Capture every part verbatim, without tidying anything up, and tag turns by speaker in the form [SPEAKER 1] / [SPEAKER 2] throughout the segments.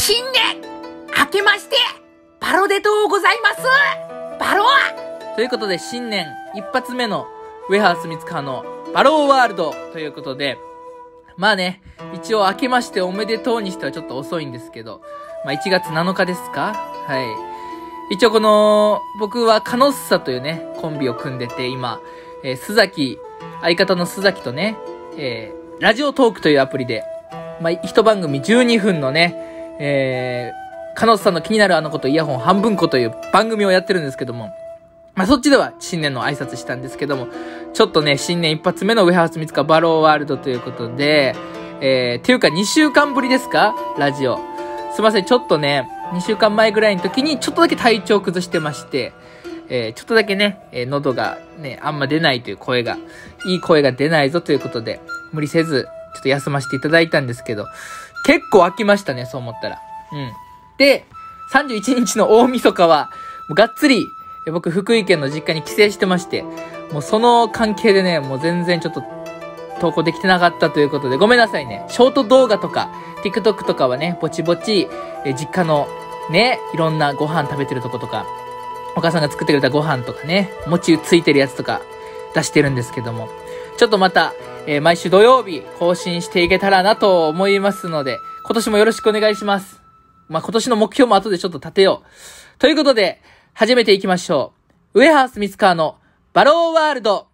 [SPEAKER 1] 新年明けましてバロデとうございます。バロア
[SPEAKER 2] ということで、新年一発目のウェハースミツカーのバローワールドということで、まあね、一応明けましておめでとうにしてはちょっと遅いんですけど、まあいちがつなのかですか？はい。一応この、僕はカノッサというね、コンビを組んでて、今、えー、須崎、相方の須崎とね、えー、ラジオトークというアプリで、まあ一番組じゅうにふんのね、えー、カノッサの気になるあのことイヤホン半分こという番組をやってるんですけども、まあそっちでは新年の挨拶したんですけども、ちょっとね、新年一発目のウェハースミツカバローワールドということで、えー、っていうかにしゅうかんぶりですか？ラジオ。すいません、ちょっとね、にしゅうかんまえぐらいの時にちょっとだけ体調崩してまして、えー、ちょっとだけね、えー、喉がね、あんま出ないという声が、いい声が出ないぞということで、無理せず、ちょっと休ませていただいたんですけど、結構飽きましたね、そう思ったら。うん。で、さんじゅういちにちの大晦日は、もうがっつり、僕、福井県の実家に帰省してまして、もうその関係でね、もう全然ちょっと投稿できてなかったということで、ごめんなさいね。ショート動画とか、TikTok とかはね、ぼちぼち、え実家のね、いろんなご飯食べてるとことか、お母さんが作ってくれたご飯とかね、餅ついてるやつとか出してるんですけども、ちょっとまた、えー、毎週土曜日更新していけたらなと思いますので、今年もよろしくお願いします。まあ、今年の目標も後でちょっと立てよう。ということで、始めていきましょう。ウェハースミツカーのバローワールド。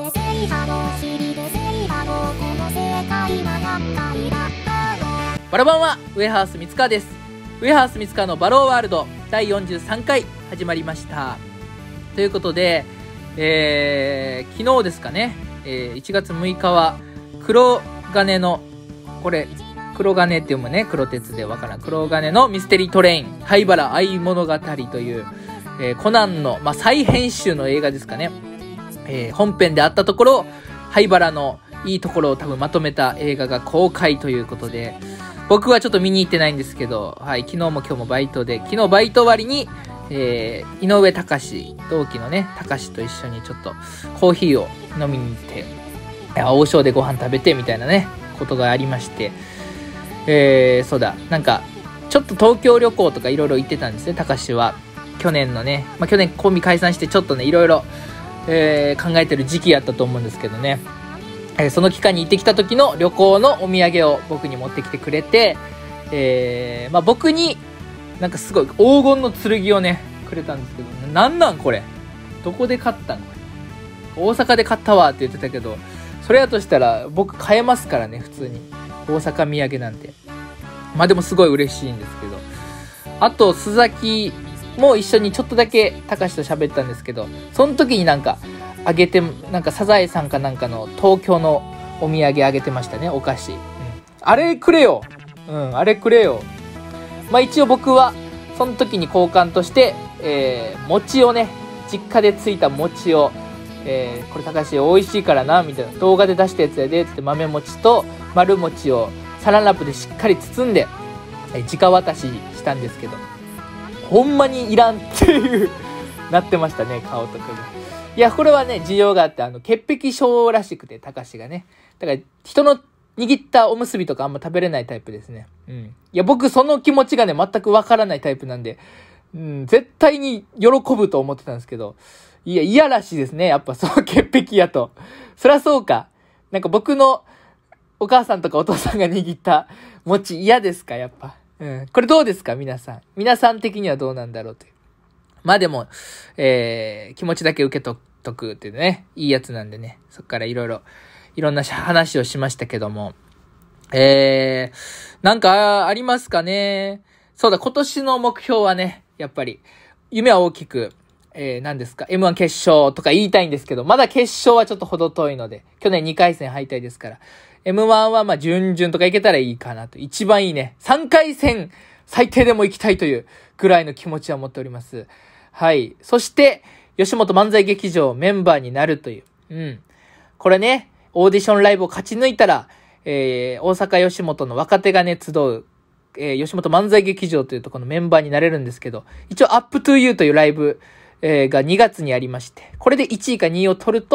[SPEAKER 2] バラバンはウェハースミツカーです。ウェハースミツカーのバローワールドだいよんじゅうさんかい始まりました。ということで、えー、昨日ですかね、えー、いちがつむいかは黒金の、これ、黒金って読むね、黒鉄でわからん。黒金のミステリートレイン、灰原愛物語という、えー、コナンの、まあ、再編集の映画ですかね。えー、本編であったところ、灰原のいいところを多分まとめた映画が公開ということで、僕はちょっと見に行ってないんですけど、はい、昨日も今日もバイトで、昨日バイト終わりに、えー、井上隆、同期のね、隆と一緒にちょっとコーヒーを飲みに行って、王将でご飯食べてみたいなね、ことがありまして、えー、そうだ、なんか、ちょっと東京旅行とかいろいろ行ってたんですね、隆は。去年のね、まあ、去年コンビ解散してちょっとね、いろいろ、えー、考えてる時期やったと思うんですけどね、えー、その期間に行ってきた時の旅行のお土産を僕に持ってきてくれて、えー、まあ僕になんかすごい黄金の剣をねくれたんですけど、なんなんこれ、どこで買ったんこれ、大阪で買ったわって言ってたけど、それやとしたら僕買えますからね、普通に大阪土産なんて。まあでもすごい嬉しいんですけど、あと須崎も一緒にちょっとだけ高橋と喋ったんですけど、その時になんかあげて、なんかサザエさんかなんかの東京のお土産あげてましたね、お菓子、うん、あれくれよ、うんあれくれよ。まあ一応僕はその時に交換として、えー、餅をね、実家でついた餅を、えー、これ高橋美味しいからなみたいな、動画で出したやつやでって豆餅と丸餅をサランラップでしっかり包んで、えー、直渡ししたんですけど、ほんまにいらんっていうなってましたね、顔とかが。いや、これはね、需要があって、あの、潔癖症らしくて、高橋がね。だから、人の握ったおむすびとかあんま食べれないタイプですね。うん。いや、僕、その気持ちがね、全くわからないタイプなんで、うん、絶対に喜ぶと思ってたんですけど、いや、嫌らしいですね、やっぱ、その潔癖やと。そりゃそうか。なんか僕のお母さんとかお父さんが握った餅嫌ですか、やっぱ。うん。これどうですか、皆さん。皆さん的にはどうなんだろうという。まあでも、えー、気持ちだけ受けととくっていうね、いいやつなんでね、そっからいろいろ、いろんな話をしましたけども、えー、なんかありますかね。そうだ、今年の目標はね、やっぱり、夢は大きく、えー、何ですか、エムワン 決勝とか言いたいんですけど、まだ決勝はちょっと程遠いので、去年にかい戦敗退ですから、エムワン はまあ、準々とかいけたらいいかなと。一番いいね。さんかい戦、最低でも行きたいというぐらいの気持ちは持っております。はい。そして、吉本漫才劇場メンバーになるという。うん。これね、オーディションライブを勝ち抜いたら、えー、大阪吉本の若手がね、集う、えー、吉本漫才劇場というところのメンバーになれるんですけど、一応、アップトゥーユーというライブ、えー、がにがつにありまして、これでいちいかにいを取ると、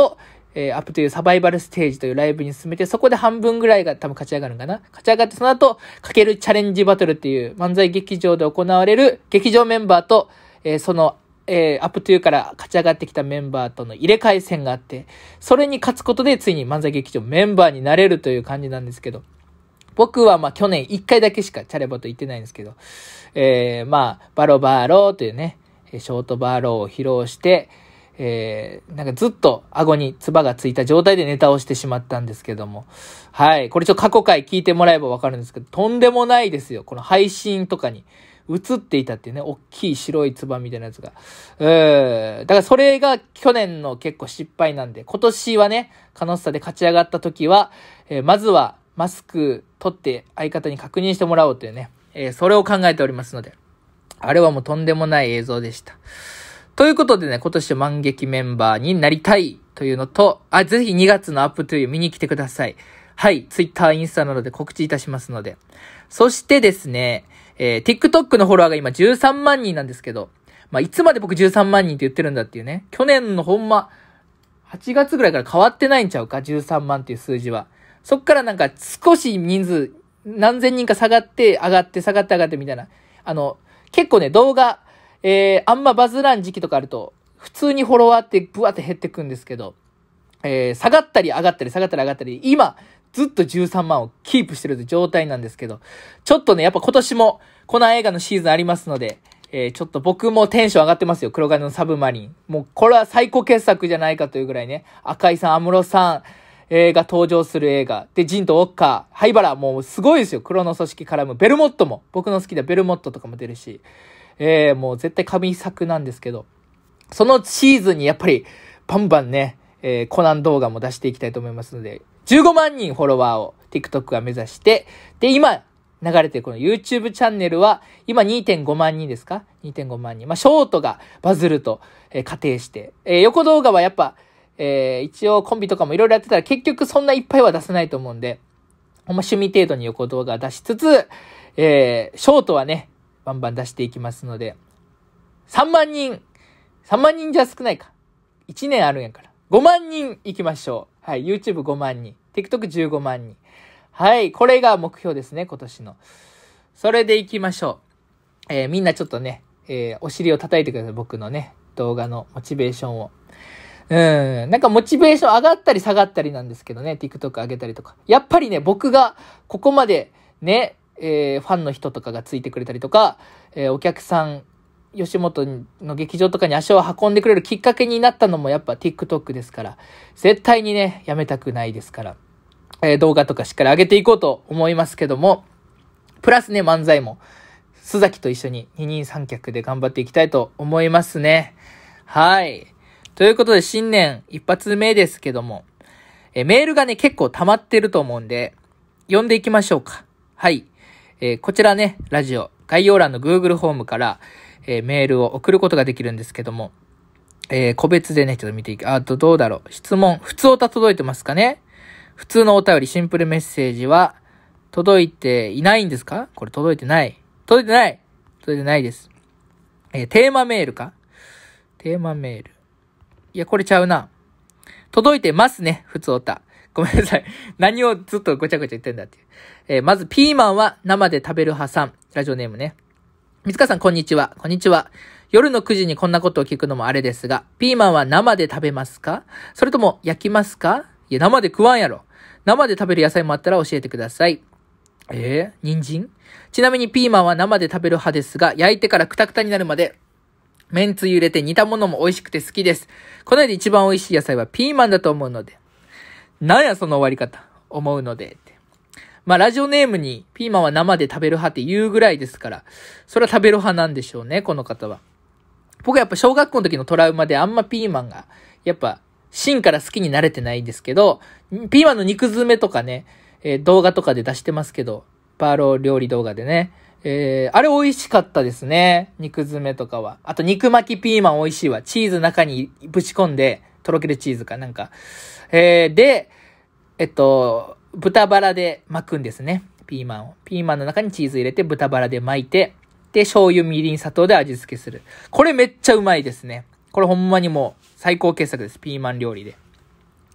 [SPEAKER 2] えー、アップというサバイバルステージというライブに進めて、そこで半分ぐらいが多分勝ち上がるんかな。勝ち上がって、その後、かけるチャレンジバトルっていう漫才劇場で行われる劇場メンバーと、えー、その、えー、アップトゥーから勝ち上がってきたメンバーとの入れ替え戦があって、それに勝つことでついに漫才劇場メンバーになれるという感じなんですけど、僕はまあ去年いっかいだけしかチャレバト行ってないんですけど、えー、まあ、バロバーローというね、ショートバーローを披露して、えー、なんかずっと顎に唾がついた状態でネタをしてしまったんですけども。はい。これちょっと過去回聞いてもらえばわかるんですけど、とんでもないですよ。この配信とかに映っていたっていうね、大きい白い唾みたいなやつが。えー、だからそれが去年の結構失敗なんで、今年はね、カノッサで勝ち上がった時は、えー、まずはマスク取って相方に確認してもらおうというね、えー、それを考えておりますので、あれはもうとんでもない映像でした。ということでね、今年満劇メンバーになりたいというのと、あ、ぜひにがつのアップトゥー見に来てください。はい、Twitter、インスタなどで告知いたしますので。そしてですね、えー、TikTok のフォロワーが今じゅうさんまんにんなんですけど、まあ、いつまで僕じゅうさんまんにんって言ってるんだっていうね。去年のほんま、はちがつぐらいから変わってないんちゃうか ?じゅうさんまんっていう数字は。そっからなんか少し人数、何千人か下がって、上がって、下がって上がってみたいな。あの、結構ね、動画、えー、あんまバズらん時期とかあると、普通にフォロワーってブワーって減ってくんですけど、えー、下がったり上がったり下がったり上がったり、今、ずっとじゅうさんまんをキープしてる状態なんですけど、ちょっとね、やっぱ今年も、この映画のシーズンありますので、えー、ちょっと僕もテンション上がってますよ。黒金のサブマリン。もう、これは最高傑作じゃないかというぐらいね、赤井さん、安室さん、えー、が登場する映画。で、ジンとウォッカー、灰原、もうすごいですよ。黒の組織絡む。ベルモットも、僕の好きなベルモットとかも出るし、えー、もう絶対神作なんですけど、そのシーズンにやっぱりバンバンね、えー、コナン動画も出していきたいと思いますので、じゅうごまんにんフォロワーを TikTok が目指して、で、今流れてるこの YouTube チャンネルは、今 にてんごまんにんですか ?にてんごまんにん。まあ、ショートがバズると、えー、仮定して、えー、横動画はやっぱ、えー、一応コンビとかもいろいろやってたら結局そんないっぱいは出せないと思うんで、ほんま趣味程度に横動画出しつつ、えー、ショートはね、バンバン出していきますので、さんまんにん、さんまんにんじゃ少ないか。いちねんあるんやから。ごまんにん行きましょう。はい、YouTubeごまんにん、TikTokじゅうごまんにん。はい、これが目標ですね、今年の。それで行きましょう。えー、みんなちょっとね、えー、お尻を叩いてください、僕のね、動画のモチベーションを。うん、なんかモチベーション上がったり下がったりなんですけどね、TikTok 上げたりとか。やっぱりね、僕がここまでね、えー、ファンの人とかがついてくれたりとか、えー、お客さん、吉本の劇場とかに足を運んでくれるきっかけになったのもやっぱ TikTok ですから、絶対にね、やめたくないですから、えー、動画とかしっかり上げていこうと思いますけども、プラスね、漫才も、須崎と一緒に二人三脚で頑張っていきたいと思いますね。はい。ということで、新年一発目ですけども、えー、メールがね、結構溜まってると思うんで、読んでいきましょうか。はい。えー、こちらね、ラジオ、概要欄の Google フォームから、えー、メールを送ることができるんですけども、えー、個別でね、ちょっと見ていく。あと、どうだろう。質問、普通おた届いてますかね？普通のお便り、シンプルメッセージは、届いていないんですか？これ届いてない。届いてない届いてないです。えー、テーマメールか？テーマメール。いや、これちゃうな。届いてますね、普通おた。ごめんなさい。何をずっとごちゃごちゃ言ってんだっていう。えー、まず、ピーマンは生で食べる派さん。ラジオネームね。みつかさん、こんにちは。こんにちは。夜のくじにこんなことを聞くのもあれですが、ピーマンは生で食べますか？それとも焼きますか？いや、生で食わんやろ。生で食べる野菜もあったら教えてください。えー、人参？ちなみにピーマンは生で食べる派ですが、焼いてからクタクタになるまで、めんつゆ入れて煮たものも美味しくて好きです。この世で一番美味しい野菜はピーマンだと思うので。なんやその終わり方。思うのでって。まあラジオネームにピーマンは生で食べる派って言うぐらいですから、それは食べる派なんでしょうね、この方は。僕はやっぱ小学校の時のトラウマであんまピーマンが、やっぱ芯から好きになれてないんですけど、ピーマンの肉詰めとかね、えー、動画とかで出してますけど、バーロー料理動画でね、えー、あれ美味しかったですね。肉詰めとかは。あと肉巻きピーマン美味しいわ。チーズ中にぶち込んで、とろけるチーズかなんか。えー、で、えっと、豚バラで巻くんですね。ピーマンを。ピーマンの中にチーズ入れて豚バラで巻いて、で、醤油、みりん、砂糖で味付けする。これめっちゃうまいですね。これほんまにもう最高傑作です。ピーマン料理で。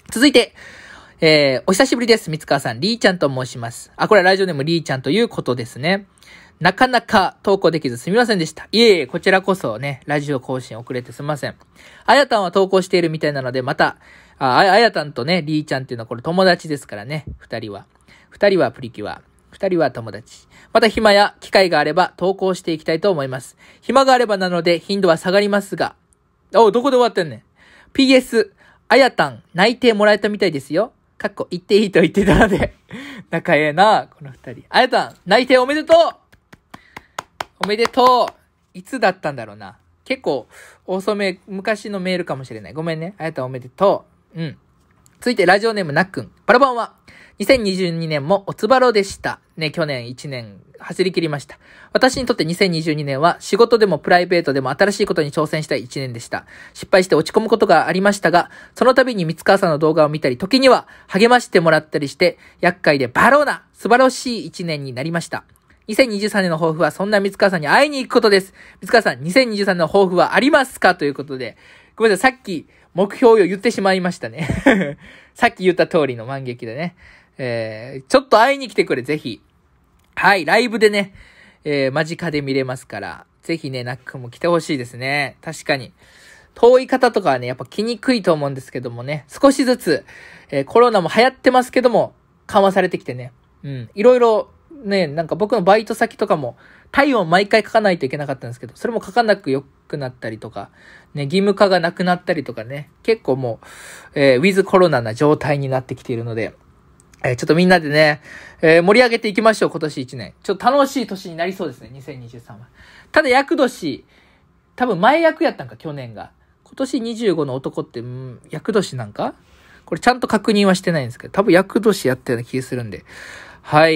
[SPEAKER 2] 続いて、えー、お久しぶりです。三川さん、リーちゃんと申します。あ、これはラジオネームリーちゃんということですね。なかなか投稿できずすみませんでした。いえいえ、こちらこそね、ラジオ更新遅れてすみません。あやたんは投稿しているみたいなので、また、あ、あやたんとね、リーちゃんっていうのはこれ友達ですからね、二人は。二人はプリキュア。二人は友達。また暇や機会があれば投稿していきたいと思います。暇があればなので頻度は下がりますが。お、どこで終わってんねん。ピーエス、あやたん、内定もらえたみたいですよ。かっこ、言っていいと言ってたので。仲ええな、この二人。あやたん、内定おめでとうおめでとういつだったんだろうな。結構、遅め、昔のメールかもしれない。ごめんね。あやたんおめでとう。うん。続いて、ラジオネームなっくん。パラバンは、にせんにじゅうにねんもおつばろでした。ね、去年いちねん走り切りました。私にとってにせんにじゅうにねんは仕事でもプライベートでも新しいことに挑戦したいいちねんでした。失敗して落ち込むことがありましたが、その度に三川さんの動画を見たり、時には励ましてもらったりして、厄介でバローな素晴らしいいちねんになりました。にせんにじゅうさんねんの抱負はそんな三川さんに会いに行くことです。三川さん、にせんにじゅうさんねんの抱負はありますかということで、ごめんなさい、さっき目標を言ってしまいましたね。さっき言った通りの満劇でね。えー、ちょっと会いに来てくれ、ぜひ。はい、ライブでね、えー、間近で見れますから、ぜひね、ナックも来てほしいですね。確かに。遠い方とかはね、やっぱ来にくいと思うんですけどもね、少しずつ、えー、コロナも流行ってますけども、緩和されてきてね、うん、いろいろ、ね、なんか僕のバイト先とかも体温毎回書かないといけなかったんですけど、それも書かなくよくなったりとか、ね、義務化がなくなったりとかね、結構もう、えー、ウィズコロナな状態になってきているので、えー、ちょっとみんなでね、えー、盛り上げていきましょう、今年いちねん。ちょっと楽しい年になりそうですね、にせんにじゅうさんは。ただ厄年、多分前役やったんか、去年が。今年にじゅうごの男って、ん厄年なんかこれちゃんと確認はしてないんですけど、多分厄年やったような気がするんで。はい。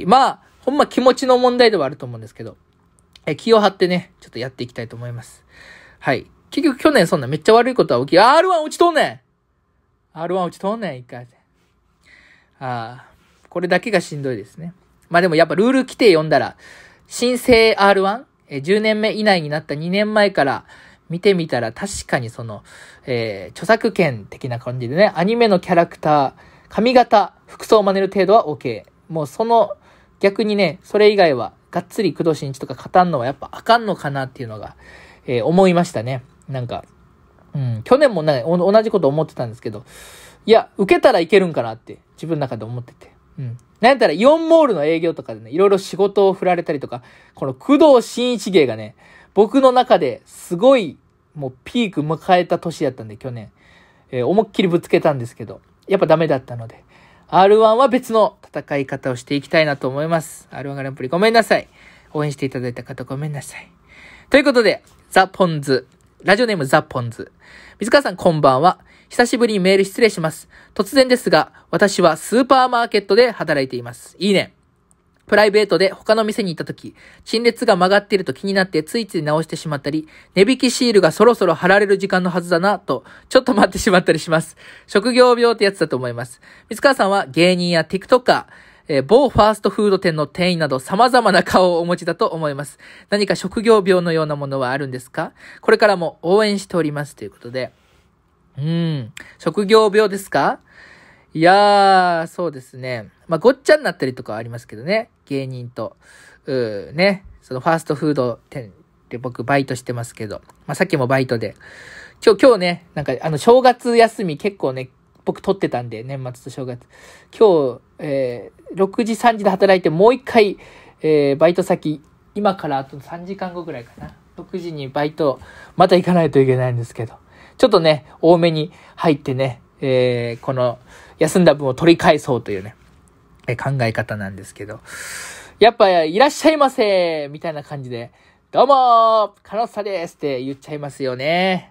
[SPEAKER 2] まあ、ほんま気持ちの問題ではあると思うんですけど、え、気を張ってね、ちょっとやっていきたいと思います。はい。結局去年そんなめっちゃ悪いことは起き、アールワン 落ちとんねん !アールワン 落ちとんねん、一回。ああ、これだけがしんどいですね。まあでもやっぱルール規定読んだら、新生 アールワン、え、じゅうねんめ以内になったにねんまえから見てみたら確かにその、えー、著作権的な感じでね、アニメのキャラクター、髪型、服装を真似る程度は OK。もうその、逆にね、それ以外は、がっつり工藤新一とか語んのはやっぱあかんのかなっていうのが、えー、思いましたね。なんか、うん、去年もね、同じこと思ってたんですけど、いや、受けたらいけるんかなって自分の中で思ってて。うん。なんやったらイオンモールの営業とかでね、いろいろ仕事を振られたりとか、この工藤新一芸がね、僕の中ですごい、もうピーク迎えた年だったんで、去年。えー、思いっきりぶつけたんですけど、やっぱダメだったので、アールワン は別の戦い方をしていきたいなと思います。アールワン グランプリごめんなさい。応援していただいた方ごめんなさい。ということで、ザ・ポンズ。ラジオネームザ・ポンズ。水川さんこんばんは。久しぶりにメール失礼します。突然ですが、私はスーパーマーケットで働いています。いいね。プライベートで他の店に行った時、陳列が曲がっていると気になってついつい直してしまったり、値引きシールがそろそろ貼られる時間のはずだなと、ちょっと待ってしまったりします。職業病ってやつだと思います。水川さんは芸人や TikToker、えー、某ファーストフード店の店員など様々な顔をお持ちだと思います。何か職業病のようなものはあるんですか？これからも応援しておりますということで。うーん、職業病ですか？いやー、そうですね。まあ、ごっちゃになったりとかはありますけどね。芸人と、うー、ね。そのファーストフード店で僕バイトしてますけど。まあ、さっきもバイトで。今日、今日ね、なんかあの正月休み結構ね、僕取ってたんで、年末と正月。今日、えー、ろくじさんじで働いてもう一回、えー、バイト先、今からあとさんじかんごぐらいかな。ろくじにバイト、また行かないといけないんですけど。ちょっとね、多めに入ってね、えー、この、休んだ分を取り返そうというね、えー、考え方なんですけど。やっぱ、いらっしゃいませみたいな感じで、どうもーカノッサですって言っちゃいますよね。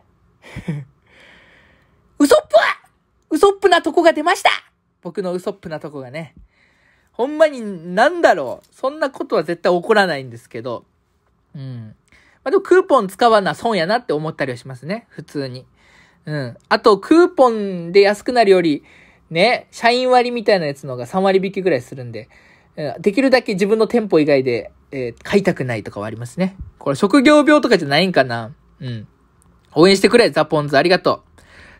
[SPEAKER 2] ウソップはウソップなとこが出ました。僕のウソップなとこがね。ほんまになんだろう。そんなことは絶対起こらないんですけど。うん。まあ、でもクーポン使わな損やなって思ったりはしますね。普通に。うん。あと、クーポンで安くなるより、ね、社員割みたいなやつのがさんわり引きぐらいするんで、できるだけ自分の店舗以外で、えー、買いたくないとかはありますね。これ職業病とかじゃないんかな。うん。応援してくれ、ザポンズありがとう。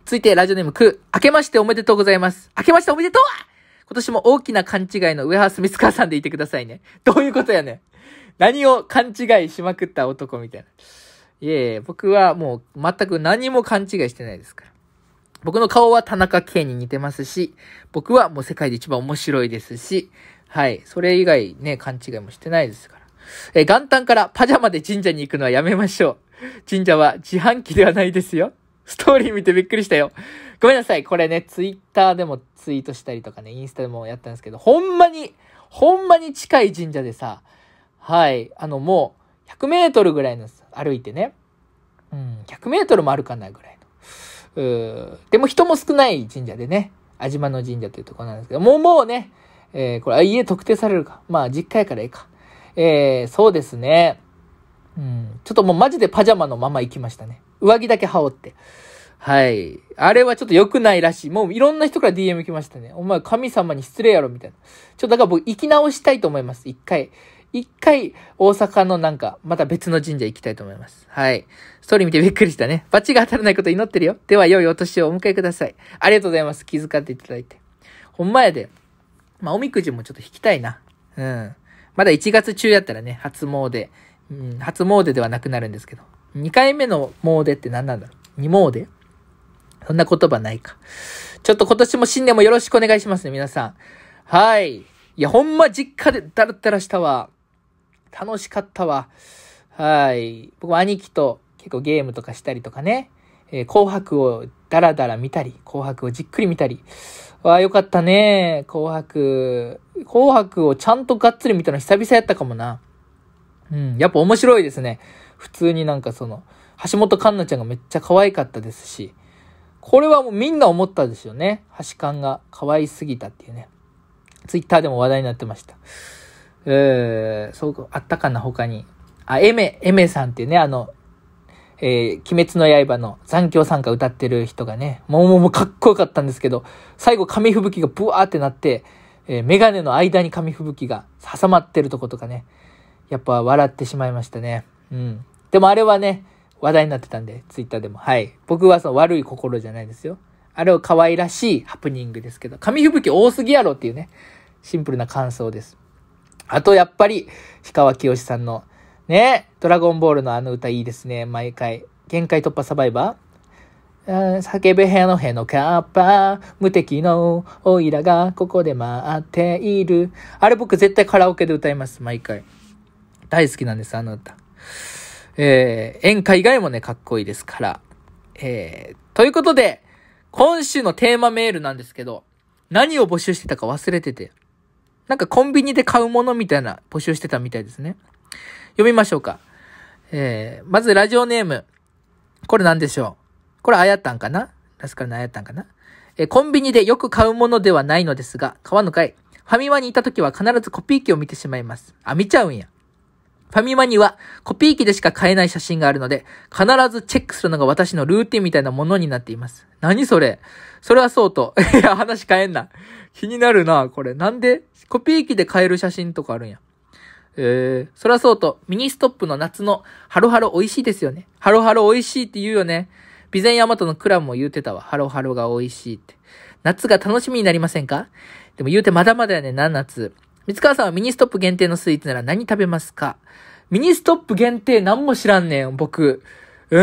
[SPEAKER 2] 続いてラジオネームく、明けましておめでとうございます。明けましておめでとう今年も大きな勘違いのウエハース三塚さんでいてくださいね。どういうことやねん。何を勘違いしまくった男みたいな。いえいえ、僕はもう全く何も勘違いしてないですから。僕の顔は田中圭に似てますし、僕はもう世界で一番面白いですし、はい。それ以外ね、勘違いもしてないですから。えー、元旦からパジャマで神社に行くのはやめましょう。神社は自販機ではないですよ。ストーリー見てびっくりしたよ。ごめんなさい。これね、ツイッターでもツイートしたりとかね、インスタでもやったんですけど、ほんまに、ほんまに近い神社でさ、はい。あのもう、ひゃくメートルぐらいの歩いてね。うん、ひゃくメートルもあるかなぐらいの。うーでも人も少ない神社でね、安島の神社というところなんですけど、もうもうね、えー、これ、家特定されるか。まあ、実家やからいいか。えー、そうですね。うん、ちょっともうマジでパジャマのまま行きましたね。上着だけ羽織って。はい。あれはちょっと良くないらしい。もういろんな人から ディーエム 来ましたね。お前神様に失礼やろ、みたいな。ちょっとだから僕行き直したいと思います。一回。一回、大阪のなんか、また別の神社行きたいと思います。はい。ストーリー見てびっくりしたね。バチが当たらないこと祈ってるよ。では、良いお年をお迎えください。ありがとうございます。気遣っていただいて。ほんまやで。まあ、おみくじもちょっと引きたいな。うん。まだいちがつ中やったらね、初詣。うん、初詣ではなくなるんですけど。にかいめの詣って何なんだろう。二詣？そんな言葉ないか。ちょっと今年も新年もよろしくお願いしますね、皆さん。はい。いや、ほんま実家でダラダラしたわ。楽しかったわ。はい。僕も兄貴と結構ゲームとかしたりとかね。えー、紅白をダラダラ見たり、紅白をじっくり見たり。わあ、よかったね。紅白。紅白をちゃんとがっつり見たの久々やったかもな。うん。やっぱ面白いですね。普通になんかその、橋本環奈ちゃんがめっちゃ可愛かったですし。これはもうみんな思ったですよね。橋環が可愛すぎたっていうね。ツイッターでも話題になってました。えー、そう、あったかな、他に。あ、エメ、エメさんっていうね、あの、えー、鬼滅の刃の残響さんが歌ってる人がね、もうもうもうかっこよかったんですけど、最後紙吹雪がブワーってなって、えー、メガネの間に紙吹雪が挟まってるとことかね、やっぱ笑ってしまいましたね。うん。でもあれはね、話題になってたんで、ツイッターでも。はい。僕はその悪い心じゃないですよ。あれは可愛らしいハプニングですけど、紙吹雪多すぎやろっていうね、シンプルな感想です。あと、やっぱり、氷川きよしさんの、ね、ドラゴンボールのあの歌いいですね、毎回。限界突破サバイバー叫べへのへのカッパ無敵のオイラがここで待っている。あれ僕絶対カラオケで歌います、毎回。大好きなんです、あの歌。えー、演歌以外もね、かっこいいですから。えー、ということで、今週のテーマメールなんですけど、何を募集してたか忘れてて。なんかコンビニで買うものみたいな募集してたみたいですね。読みましょうか。えー、まずラジオネーム。これ何でしょう。これあやたんかなラスカルのあやたんかなえー、コンビニでよく買うものではないのですが、買わぬかい。ファミマにいたときは必ずコピー機を見てしまいます。あ、見ちゃうんや。ファミマにはコピー機でしか買えない写真があるので、必ずチェックするのが私のルーティンみたいなものになっています。何それ？それはそうと。いや、話変えんな。気になるな、これ。なんでコピー機で買える写真とかあるんや。えー、それはそうと、ミニストップの夏のハロハロ美味しいですよね。ハロハロ美味しいって言うよね。備前大和のクラブも言うてたわ。ハロハロが美味しいって。夏が楽しみになりませんか？でも言うてまだまだやねんな、夏。三川さんはミニストップ限定のスイーツなら何食べますか？ミニストップ限定何も知らんねん、僕。うん。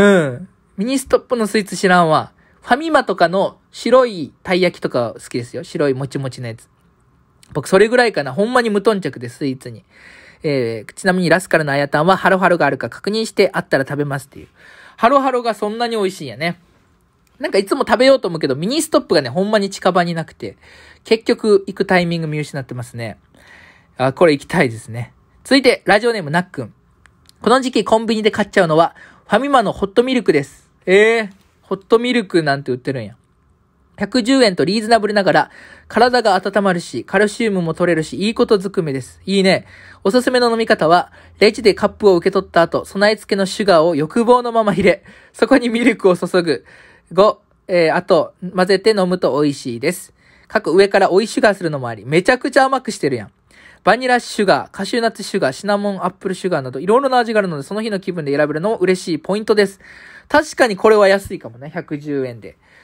[SPEAKER 2] ミニストップのスイーツ知らんわ。ファミマとかの白いたい焼きとか好きですよ。白いもちもちのやつ。僕それぐらいかな。ほんまに無頓着でスイーツに。えー、ちなみにラスカルのあやたんはハロハロがあるか確認してあったら食べますっていう。ハロハロがそんなに美味しいんやね。なんかいつも食べようと思うけど、ミニストップがね、ほんまに近場になくて、結局行くタイミング見失ってますね。あ、これ行きたいですね。続いて、ラジオネームなっくん。この時期コンビニで買っちゃうのは、ファミマのホットミルクです。えー、ホットミルクなんて売ってるんや。ひゃくじゅうえんとリーズナブルながら、体が温まるし、カルシウムも取れるし、いいことずくめです。いいね。おすすめの飲み方は、レジでカップを受け取った後、備え付けのシュガーを欲望のまま入れ、そこにミルクを注ぐ。ご、えー、あと、混ぜて飲むと美味しいです。各上から追いシュガーするのもあり、めちゃくちゃ甘くしてるやん。バニラシュガー、カシューナッツシュガー、シナモンアップルシュガーなどいろいろな味があるので、その日の気分で選べるのも嬉しいポイントです。確かにこれは安いかもね、ひゃくじゅうえんで。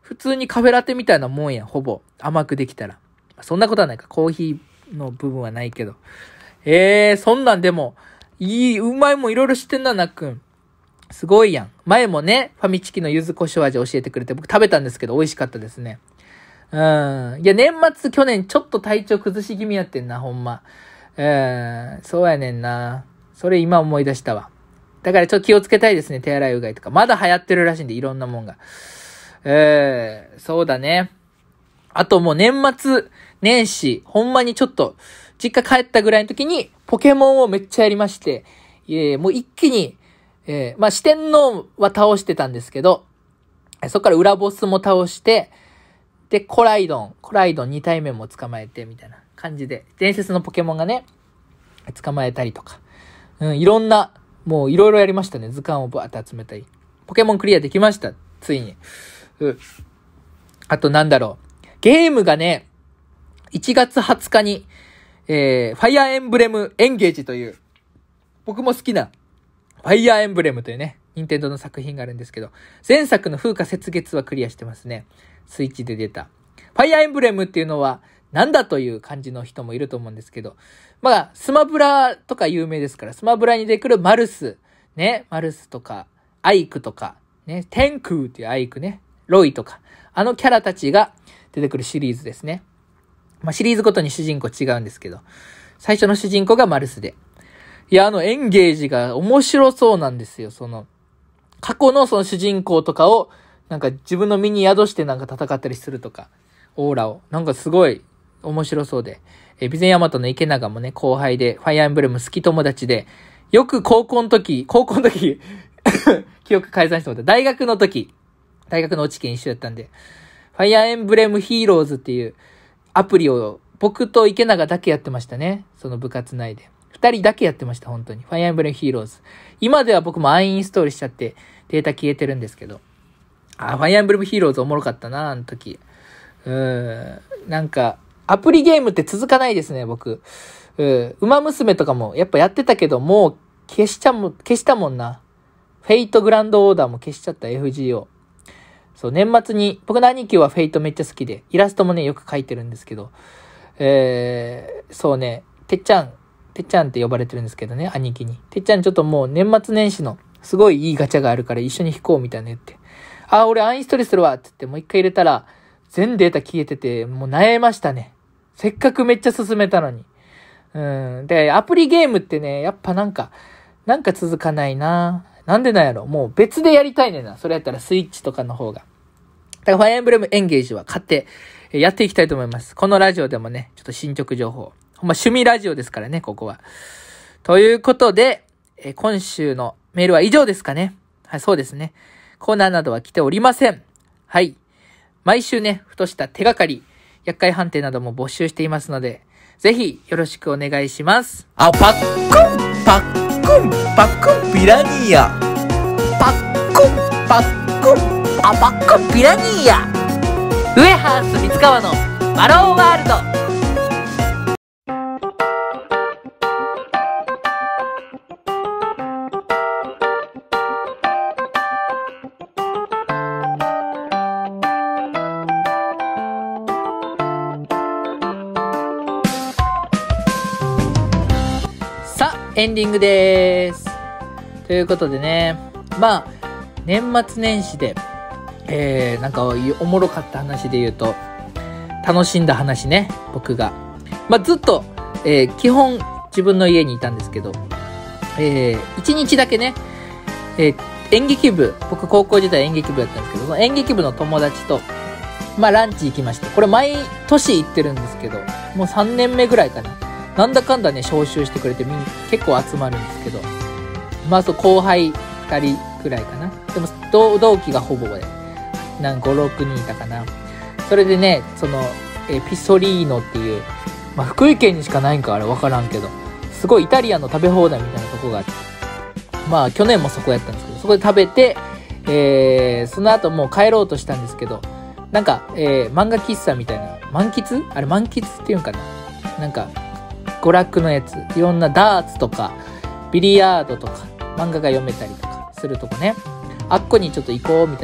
[SPEAKER 2] 普通にカフェラテみたいなもんやん、ほぼ。甘くできたら。そんなことはないか。コーヒーの部分はないけど。えー、そんなんでも、いい、うまいもんいろいろ知ってんな、なっくん。すごいやん。前もね、ファミチキの柚子胡椒味教えてくれて、僕食べたんですけど、美味しかったですね。うん。いや、年末、去年ちょっと体調崩し気味やってんな、ほんま。うん、そうやねんな。それ今思い出したわ。だからちょっと気をつけたいですね、手洗いうがいとか。まだ流行ってるらしいんで、いろんなもんが。えー、そうだね。あともう年末年始、ほんまにちょっと、実家帰ったぐらいの時に、ポケモンをめっちゃやりまして、えー、もう一気に、えー、まあ、四天王は倒してたんですけど、そっから裏ボスも倒して、で、コライドン、コライドンに体目も捕まえて、みたいな感じで、伝説のポケモンがね、捕まえたりとか、うん、いろんな、もういろいろやりましたね。図鑑をバーって集めたり。ポケモンクリアできました。ついに。うん。あとなんだろう。ゲームがね、いちがつはつかに、えー、ファイアーエンブレムエンゲージという、僕も好きな、ファイアーエンブレムというね、任天堂の作品があるんですけど、前作の風化雪月はクリアしてますね。スイッチで出た。ファイアーエンブレムっていうのは、なんだという感じの人もいると思うんですけど、まあ、スマブラとか有名ですから、スマブラに出てくるマルス、ね、マルスとか、アイクとか、ね、天空っていうアイクね、ロイとか、あのキャラたちが出てくるシリーズですね。まあ、シリーズごとに主人公違うんですけど、最初の主人公がマルスで。いや、あのエンゲージが面白そうなんですよ。その、過去のその主人公とかを、なんか自分の身に宿してなんか戦ったりするとか、オーラを。なんかすごい面白そうで。え、備前大和の池永もね、後輩で、ファイアーエンブレム好き友達で、よく高校の時、高校の時、記憶改ざんしてもらった。大学の時、大学の落ち研一緒だったんで、ファイアーエンブレムヒーローズっていうアプリを僕と池永だけやってましたね。その部活内で。二人だけやってました、本当に。ファイアーエンブレムヒーローズ。今では僕もアインストールしちゃってデータ消えてるんですけど。あ、ファイアーエンブレムヒーローズおもろかったな、あの時。うーん。なんか、アプリゲームって続かないですね、僕。うん。ウマ娘とかもやっぱやってたけど、もう消しちゃも、消したもんな。フェイトグランドオーダーも消しちゃった、エフジーオー。そう、年末に、僕の兄貴はフェイトめっちゃ好きで、イラストもね、よく描いてるんですけど、えー、そうね、てっちゃん、てっちゃんって呼ばれてるんですけどね、兄貴に。てっちゃんちょっともう年末年始の、すごいいいガチャがあるから一緒に引こうみたいな言って。あ、俺アインストールするわって言って、もう一回入れたら、全データ消えてて、もう悩ましたね。せっかくめっちゃ進めたのに。うん。で、アプリゲームってね、やっぱなんか、なんか続かないな。なんでなんやろ。もう別でやりたいねんな。それやったらスイッチとかの方が。だからファイアーエンブレムエンゲージは買ってやっていきたいと思います。このラジオでもね、ちょっと進捗情報。ほんま趣味ラジオですからね、ここは。ということで、え今週のメールは以上ですかね。はい、そうですね。コーナーなどは来ておりません。はい。毎週ね、ふとした手がかり、厄介判定なども募集していますので、ぜひよろしくお願いします。
[SPEAKER 3] あ、パックンパックンパックンピラニーヤパックンパックンあ、パックンピラニーヤ
[SPEAKER 2] ウエハース三川のバローワールド。さあ、エンディングでーす。ということでね、まあ、年末年始で、えー、なんかおもろかった話で言うと、楽しんだ話ね、僕が。まあ、ずっと、えー、基本自分の家にいたんですけど、えー、一日だけね、えー、演劇部、僕高校時代演劇部やったんですけど、その演劇部の友達と、まあランチ行きまして、これ毎年行ってるんですけど、もうさんねんめぐらいかな。なんだかんだね、招集してくれてみん結構集まるんですけど、まあそう後輩ふたりくらいかな。でも同、同期がほぼで、なんご、ろくにんいたかな。それでね、その、えピソリーノっていう、まあ福井県にしかないんかあれわからんけど、すごいイタリアンの食べ放題みたいなとこがあって、まあ去年もそこやったんですけど、そこで食べて、えー、その後もう帰ろうとしたんですけど、なんか、えー、漫画喫茶みたいな、満喫あれ満喫っていうんかな、なんか、娯楽のやつ、いろんなダーツとか、ビリヤードとか、漫画が読めたりとかするとこね。あっこにちょっと行こうみたいな。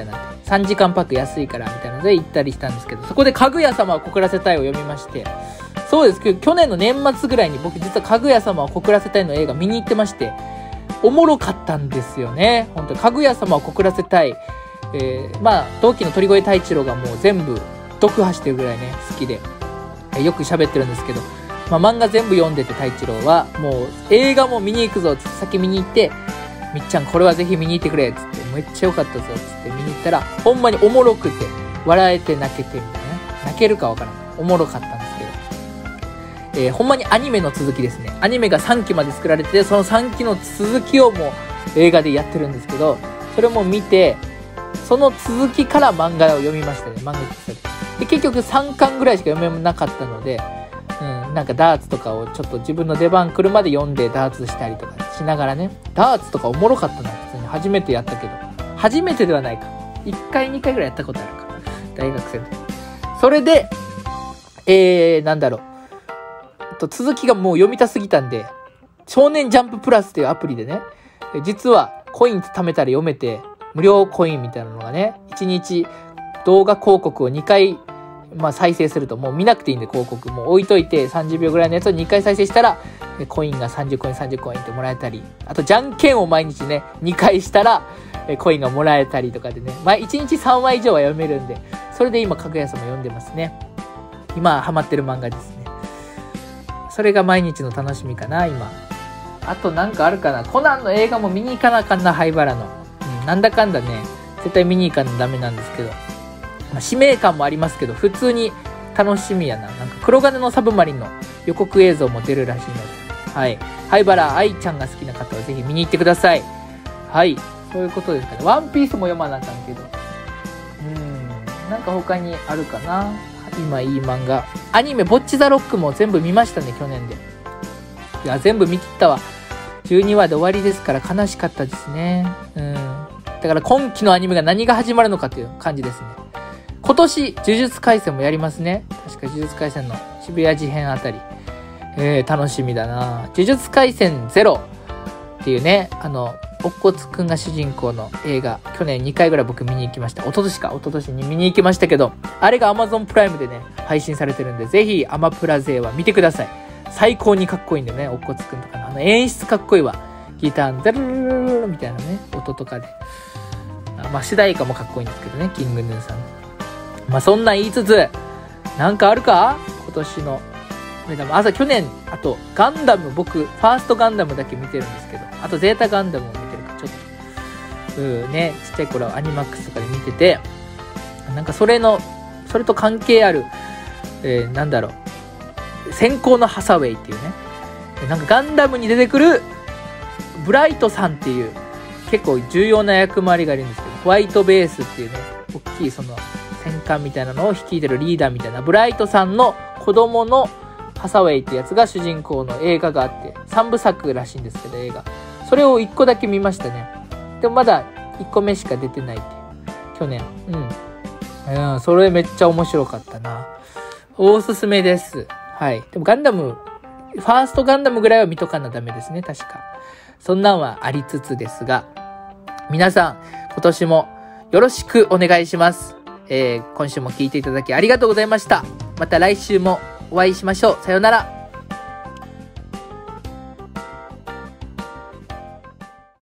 [SPEAKER 2] さんじかんパック安いからみたいなので行ったりしたんですけど、そこでかぐや様を告らせたいを読みまして、そうですけど去年の年末ぐらいに僕実はかぐや様を告らせたいの映画見に行ってまして、おもろかったんですよね。本当にかぐや様を告らせたい、えー、まあ同期の鳥越太一郎がもう全部読破してるぐらいね好きで、えー、よく喋ってるんですけど、まあ、漫画全部読んでて太一郎はもう映画も見に行くぞっつって先見に行って、みっちゃんこれはぜひ見に行ってくれっつって、めっちゃ良かったぞっつって見に行ったら、ほんまにおもろくて笑えて泣けてみたいなね、泣けるかわからないおもろかったんですけど、えー、ほんまにアニメの続きですね。アニメがさんきまで作られてて、そのさんきの続きをもう映画でやってるんですけど、それも見て、その続きから漫画を読みましたね。漫画喫茶で。で結局さんかんぐらいしか読めなかったので、うん、なんかダーツとかをちょっと自分の出番来るまで読んでダーツしたりとかしながらね、ダーツとかおもろかったな。普通に初めてやったけど、初めてではないか、いっかいにかいぐらいやったことあるか、大学生の時。それでえー、なんだろうと続きがもう読みたすぎたんで、少年ジャンププラスっていうアプリでね、実はコイン貯めたら読めて、無料コインみたいなのがね、いちにち動画広告をにかい、まあ、再生するともう見なくていいんで、広告もう置いといてさんじゅうびょうぐらいのやつをにかい再生したらコインがさんじゅうコインさんじゅうコインってもらえたり、あとじゃんけんを毎日ねにかいしたらコインがもらえたりとかでね、まあ、いちにちさんわ以上は読めるんで、それで今かぐや様読んでますね。今ハマってる漫画ですね。それが毎日の楽しみかな今。あとなんかあるかな。コナンの映画も見に行かなあかんな、灰原の、うん、なんだかんだね絶対見に行かんとダメなんですけど、まあ、使命感もありますけど普通に楽しみやな。なんか黒金のサブマリンの予告映像も出るらしいので、はい、灰原愛ちゃんが好きな方はぜひ見に行ってください。はい、そういうことですかね。ワンピースも読まなあかんけど、うーんなんか他にあるかな今いい漫画。アニメボッチザロックも全部見ましたね、去年で。いや全部見切ったわ。じゅうにわで終わりですから悲しかったですね。うんだから今期のアニメが何が始まるのかという感じですね。今年呪術廻戦もやりますね。確か呪術廻戦の渋谷事変あたり、えー、楽しみだな。呪術廻戦ゼロっていうね、あの乙骨くんが主人公の映画、去年にかいぐらい僕見に行きました。一昨年か一昨年に見に行きましたけど、あれが Amazon プライムでね配信されてるんで、ぜひアマプラ勢は見てください。最高にかっこいいんでね、乙骨くんとかのあの演出かっこいいわ。ギターのザルルルルルみたいなね音とかで、まあ主題歌もかっこいいんですけどね、キングヌーさん。まあそんなん言いつつ、なんかあるか今年の目玉。朝去年あとガンダム、僕ファーストガンダムだけ見てるんですけど、あとゼータガンダムも見てるからちょっとうねちっちゃい頃アニマックスとかで見てて、なんかそれのそれと関係ある、えー、なんだろう先行のハサウェイっていうね、なんかガンダムに出てくるブライトさんっていう結構重要な役回りがいるんですけど、ホワイトベースっていうね大きいその戦艦みたいなのを率いてるリーダーみたいなブライトさんの子供のハサウェイってやつが主人公の映画があって、さんぶさくらしいんですけど映画、それをいっこだけ見ましたね。でもまだいっこめしか出てないっていう去年。うん、うん、それめっちゃ面白かったな。おすすめです。はい。でもガンダムファーストガンダムぐらいは見とかなダメですね、確か。そんなんはありつつですが、皆さん今年もよろしくお願いします。えー、今週も聞いていただきありがとうございました。また来週もお会いしましょう。さようなら。